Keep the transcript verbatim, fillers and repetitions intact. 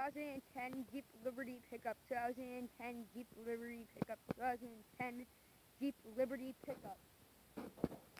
thousand ten Jeep Liberty pickup. two thousand ten Jeep Liberty pickup. two thousand ten Jeep Liberty pickup.